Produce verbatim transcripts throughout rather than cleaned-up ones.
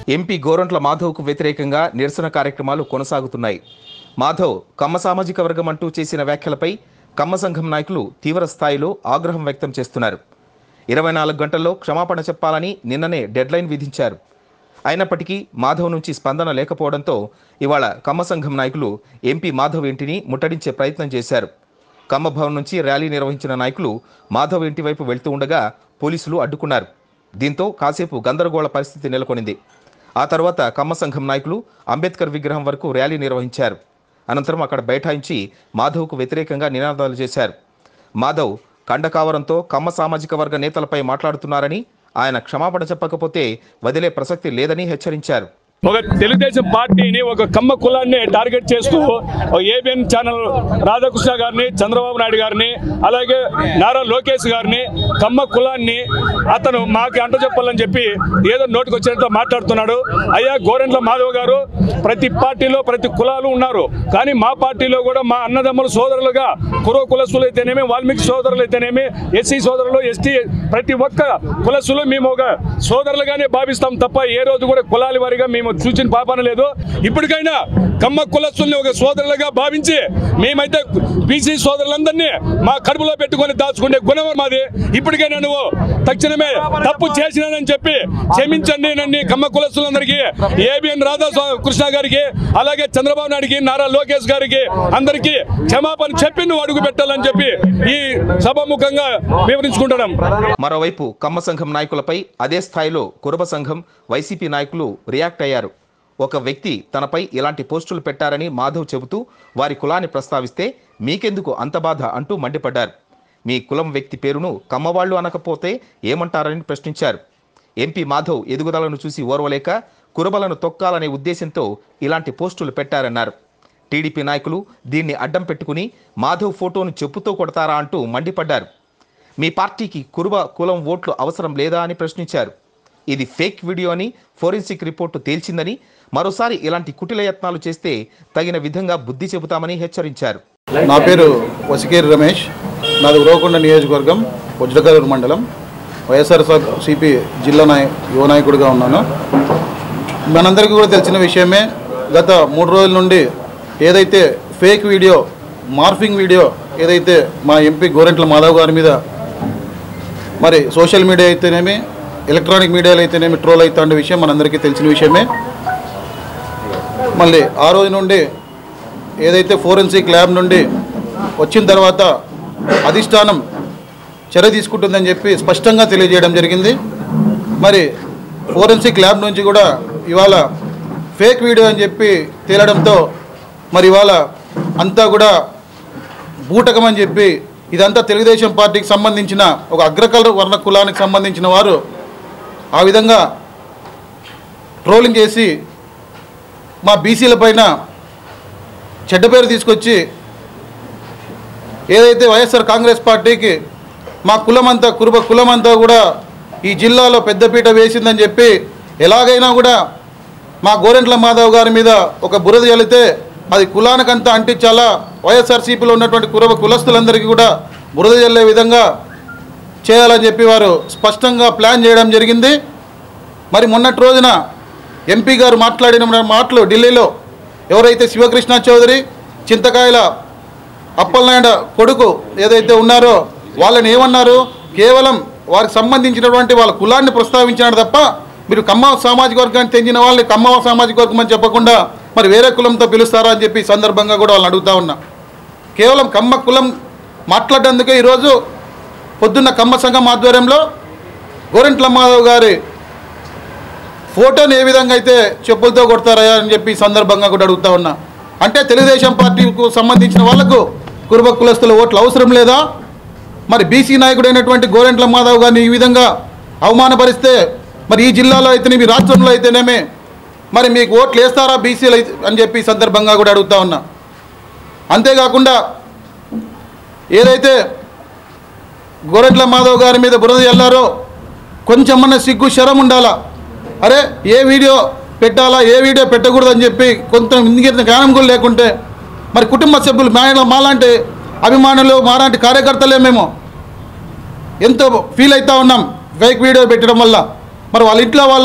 MP Gorantla మాధవ్కు వ్యతిరేకంగా నిరసన కార్యక్రమాలు కొనసాగుతున్నాయి. మాధవ్ కమ్మ సామాజిక వర్గం అంటూ చేసిన వ్యాఖ్యలపై కమ్మ సంఘం నాయకులు తీవ్ర స్థాయిలో ఆగ్రహం వ్యక్తం చేస్తున్నారు. ఇరవై నాలుగు గంటల్లో క్షమాపణ చెప్పాలని నిన్ననే డెడ్లైన్ విధించారు. అయినప్పటికీ మాధవ్ నుంచి స్పందన లేకపోవడంతో ఇవాళ కమ్మ సంఘం నాయకులు ఎంపీ మాధవ్ ఇంటిని ముట్టడించే ప్రయత్నం చేశారు. కమ్మ భవన్ నుంచి ర్యాలీ నిర్వహించిన నాయకులు మాధవ్ ఇంటి వైపు వెళ్తూ ఉండగా పోలీసులు అడ్డుకున్నారు. దీంతో కాసేపు గందరగోళ పరిస్థితి నెలకొనింది. ఆ తర్వాత కమ్మ సంఘం నాయకులు అంబేద్కర్ విగ్రహం వరకు ర్యాలీ నిర్వహించారు. అనంతరం అక్కడ బైఠాయించి మాధవ్కు వ్యతిరేకంగా నినాదాలు చేశారు. మాధవ్ కండకావరంతో కమ్మ సామాజిక వర్గ నేతలపై మాట్లాడుతున్నారని, ఆయన క్షమాపణ చెప్పకపోతే వదిలే ప్రసక్తి లేదని హెచ్చరించారు. ఒక తెలుగుదేశం పార్టీని ఒక కమ్మ కులాన్ని టార్గెట్ చేస్తూ ఏబిఎన్ ఛానల్ రాధాకృష్ణ గారిని, చంద్రబాబు నాయుడు గారిని, అలాగే నారా లోకేష్ గారిని కమ్మ కులాన్ని అతను మాకు అంట చెప్పాలని చెప్పి ఏదో నోటికి వచ్చినట్టు మాట్లాడుతున్నాడు. అయ్యా గోరంట్ల మాధవ్ గారు, ప్రతి పార్టీలో ప్రతి కులాలు ఉన్నారు, కానీ మా పార్టీలో కూడా మా అన్నదమ్ముల సోదరులుగా కురవ కులస్తులు అయితేనేమి, వాల్మీకి సోదరులు అయితేనేమి, ఎస్సీ సోదరులు, ఎస్టీ ప్రతి ఒక్క కులస్తులు మేము ఒక సోదరులుగానే భావిస్తాం తప్ప ఏ రోజు కూడా కులాల వారిగా మేము చూసిన పాపన లేదు. ఇప్పటికైనా కమ్మ కులస్తుల్ని ఒక సోదరులుగా భావించి మేమైతే బీసీ సోదరులందరినీ మా కడుపులో పెట్టుకొని దాచుకునే గుణం మాది. ఇప్పటికైనా నువ్వు తక్షణమే తప్పు చేసినానని చెప్పి క్షమించండి నన్ను కమ్మ కులస్తులందరికీ, ఏబిఎన్ రాధా కృష్ణ గారికి, అలాగే చంద్రబాబు నాయుడికి, నారా లోకేష్ గారికి అందరికీ క్షమాపణ చెప్పి నువ్వు అడుగు పెట్టాలని చెప్పి ఈ సభాముఖంగా వివరించుకుంటున్నాం. మరోవైపు కమ్మ సంఘం నాయకులపై అదే స్థాయిలో కురబ సంఘం, వైసీపీ నాయకులు రియాక్ట్ అయ్యారు. ఒక వ్యక్తి తనపై ఇలాంటి పోస్టులు పెట్టారని మాధవ్ చెబుతూ వారి కులాన్ని ప్రస్తావిస్తే మీకెందుకు అంత బాధ అంటూ మండిపడ్డారు. మీ కులం వ్యక్తి పేరును కమ్మవాళ్లు అనకపోతే ఏమంటారని ప్రశ్నించారు. ఎంపీ మాధవ్ ఎదుగుదలను చూసి ఓర్వలేక కురబలను తొక్కాలనే ఉద్దేశంతో ఇలాంటి పోస్టులు పెట్టారన్నారు. టీడీపీ నాయకులు దీన్ని అడ్డం పెట్టుకుని మాధవ్ ఫోటోను చెప్పుతో కొడతారా అంటూ మండిపడ్డారు. మీ పార్టీకి కురుబ కులం ఓట్లు అవసరం లేదా అని ప్రశ్నించారు. ఇది ఫేక్ వీడియో అని ఫోరెన్సిక్ రిపోర్టు తేల్చిందని, మరోసారి ఇలాంటి కుటిల యత్నాలు చేస్తే తగిన విధంగా బుద్ధి చెబుతామని హెచ్చరించారు. నా పేరు వసికేరి రమేష్, నాది ఉరవకొండ నియోజకవర్గం, వజ్రకరూరు మండలం, వైఎస్ఆర్ సిపి జిల్లా నాయ యువ నాయకుడిగా ఉన్నాను. మనందరికీ కూడా తెలిసిన విషయమే, గత మూడు రోజుల నుండి ఏదైతే ఫేక్ వీడియో, మార్ఫింగ్ వీడియో ఏదైతే మా ఎంపీ గోరంట్ల మాధవ్ గారి మీద మరి సోషల్ మీడియా అయితేనేమి, ఎలక్ట్రానిక్ మీడియాలో అయితేనేమి ట్రోల్ అవుతున్న విషయం మనందరికీ తెలిసిన విషయమే. మళ్ళీ ఆ రోజు నుండి ఏదైతే ఫోరెన్సిక్ ల్యాబ్ నుండి వచ్చిన తర్వాత అధిష్టానం చర్య తీసుకుంటుందని చెప్పి స్పష్టంగా తెలియజేయడం జరిగింది. మరి ఫోరెన్సిక్ ల్యాబ్ నుంచి కూడా ఇవాళ ఫేక్ వీడియో అని చెప్పి తేలడంతో మరి ఇవాళ అంతా కూడా బూటకం అని చెప్పి, ఇదంతా తెలుగుదేశం పార్టీకి సంబంధించిన ఒక అగ్రకల వర్ణ కులానికి సంబంధించిన వారు ఆ విధంగా ట్రోలింగ్ చేసి మా బీసీల పైన చెడ్డ పేరు తీసుకొచ్చి ఏదైతే వైఎస్ఆర్ కాంగ్రెస్ పార్టీకి మా కులమంతా కురుబ కులమంతా కూడా ఈ జిల్లాలో పెద్దపీట వేసిందని చెప్పి ఎలాగైనా కూడా మా గోరంట్ల మాధవ్ గారి మీద ఒక బురద చల్లితే అది కులానికంతా అంటించాలా, వైఎస్ఆర్సీపీలో ఉన్నటువంటి కురబ కులస్తులందరికీ కూడా బురద చల్లే విధంగా చేయాలని చెప్పి వారు స్పష్టంగా ప్లాన్ చేయడం జరిగింది. మరి మొన్నటి రోజున ఎంపీ గారు మాట్లాడిన మాటలు ఢిల్లీలో ఎవరైతే శివకృష్ణ చౌదరి, చింతకాయల అప్పలనాయుడు కొడుకు ఏదైతే ఉన్నారో వాళ్ళని ఏమన్నారు, కేవలం వారికి సంబంధించినటువంటి వాళ్ళ కులాన్ని ప్రస్తావించినాడు తప్ప మీరు కమ్మ సామాజిక వర్గానికి చెందిన వాళ్ళని కమ్మ సామాజిక వర్గం అని చెప్పకుండా మరి వేరే కులంతో పిలుస్తారా అని చెప్పి సందర్భంగా కూడా వాళ్ళని అడుగుతా ఉన్నా. కేవలం కమ్మ కులం మాట్లాడేందుకే ఈరోజు పొద్దున్న కమ్మ సంఘం ఆధ్వర్యంలో గోరంట్ల మాధవ్ గారి ఫోటోని ఏ విధంగా అయితే చెప్పులతో కొడతారా అని చెప్పి సందర్భంగా కూడా అడుగుతా ఉన్నా. అంటే తెలుగుదేశం పార్టీకు సంబంధించిన వాళ్లకు కురుబ కులస్తుల ఓట్లు అవసరం లేదా? మరి బీసీ నాయకుడైనటువంటి గోరంట్ల మాధవ్ గారిని ఈ విధంగా అవమానపరిస్తే మరి ఈ జిల్లాలో అయితేనేమి, రాష్ట్రంలో అయితేనేమి మరి మీకు ఓట్లు వేస్తారా బీసీలు అని చెప్పి సందర్భంగా కూడా అడుగుతా ఉన్నా. అంతేకాకుండా ఏదైతే గోరంట్ల మాధవ్ గారి మీద బురద చల్లారో కొంచెమన్నా సిగ్గు శరం ఉండాలా. అరే ఏ వీడియో పెట్టాలా, ఏ వీడియో పెట్టకూడదని చెప్పి కొంత ఇంగిత జ్ఞానం కూడా లేకుంటే మరి కుటుంబ సభ్యులు మా మాలాంటి అభిమానులు, మాలాంటి కార్యకర్తలే మేము ఎంతో ఫీల్ అవుతూ ఉన్నాం ఫేక్ వీడియో పెట్టడం వల్ల. మరి వాళ్ళ ఇంట్లో వాళ్ళు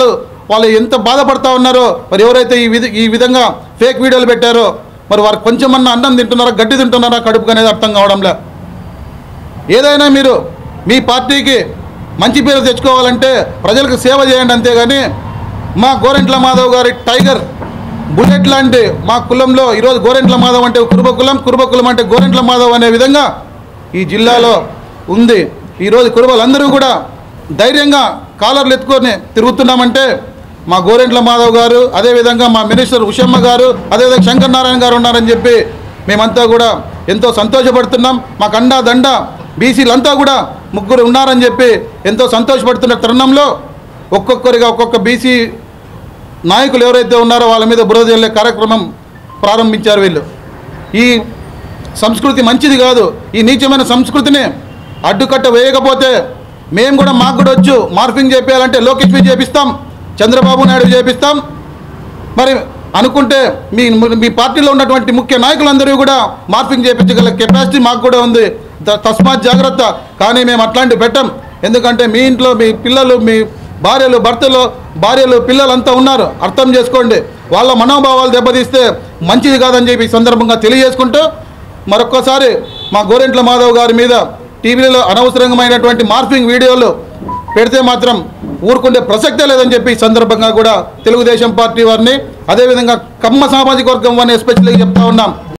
వాళ్ళు ఎంత బాధపడతా ఉన్నారో, మరి ఎవరైతే ఈ విధ ఈ విధంగా ఫేక్ వీడియోలు పెట్టారో మరి వారు కొంచెమన్నా అన్నం తింటున్నారా, గడ్డి తింటున్నారా కడుపుకు అనేది అర్థం కావడంలే. ఏదైనా మీరు మీ పార్టీకి మంచి పేరు తెచ్చుకోవాలంటే ప్రజలకు సేవ చేయండి, అంతేగాని మా గోరెంట్ల మాధవ్ గారి టైగర్ బుల్లెట్ లాంటి మా కులంలో ఈరోజు గోరెంట్ల మాధవ్ అంటే కురుబ కులం, కురుబ కులం అంటే గోరెంట్ల మాధవ్ అనే విధంగా ఈ జిల్లాలో ఉంది. ఈరోజు కురుబలందరూ కూడా ధైర్యంగా కాలర్లు ఎత్తుకొని తిరుగుతున్నామంటే మా గోరెంట్ల మాధవ్ గారు, అదేవిధంగా మా మినిస్టర్ ఉషమ్మ గారు, అదేవిధంగా శంకర్ నారాయణ గారు ఉన్నారని చెప్పి మేమంతా కూడా ఎంతో సంతోషపడుతున్నాం. మాకు అండా దండ బీసీలంతా కూడా ముగ్గురు ఉన్నారని చెప్పి ఎంతో సంతోషపడుతున్న తరుణంలో ఒక్కొక్కరిగా ఒక్కొక్క బీసీ నాయకులు ఎవరైతే ఉన్నారో వాళ్ళ మీద బురద జల్లే కార్యక్రమం ప్రారంభించారు వీళ్ళు. ఈ సంస్కృతి మంచిది కాదు. ఈ నీచమైన సంస్కృతిని అడ్డుకట్ట వేయకపోతే మేము కూడా మాకు కూడా వచ్చు మార్ఫింగ్ చేపించాలంటే లోకేష్ చేపిస్తాం, చంద్రబాబు నాయుడు చేపిస్తాం. మరి అనుకుంటే మీ మీ పార్టీలో ఉన్నటువంటి ముఖ్య నాయకులందరూ కూడా మార్ఫింగ్ చేయించగల కెపాసిటీ మాకు కూడా ఉంది. తస్మాత్ జాగ్రత్త. కానీ మేము అట్లాంటివి పెట్టం. ఎందుకంటే మీ ఇంట్లో మీ పిల్లలు, మీ భార్యలు, భర్తలు, భార్యలు, పిల్లలంతా ఉన్నారు. అర్థం చేసుకోండి. వాళ్ళ మనోభావాలు దెబ్బతీస్తే మంచిది కాదని చెప్పి ఈ సందర్భంగా తెలియజేసుకుంటూ మరొక్కసారి మా గోరెంట్ల మాధవ్ గారి మీద టీవీలో అనవసరమైనటువంటి మార్ఫింగ్ వీడియోలు పెడితే మాత్రం ఊరుకుండే ప్రసక్తే లేదని చెప్పి ఈ సందర్భంగా కూడా తెలుగుదేశం పార్టీ వారిని, అదేవిధంగా కమ్మ సామాజిక వర్గం వారిని ఎస్పెషల్గా చెప్తా ఉన్నాం.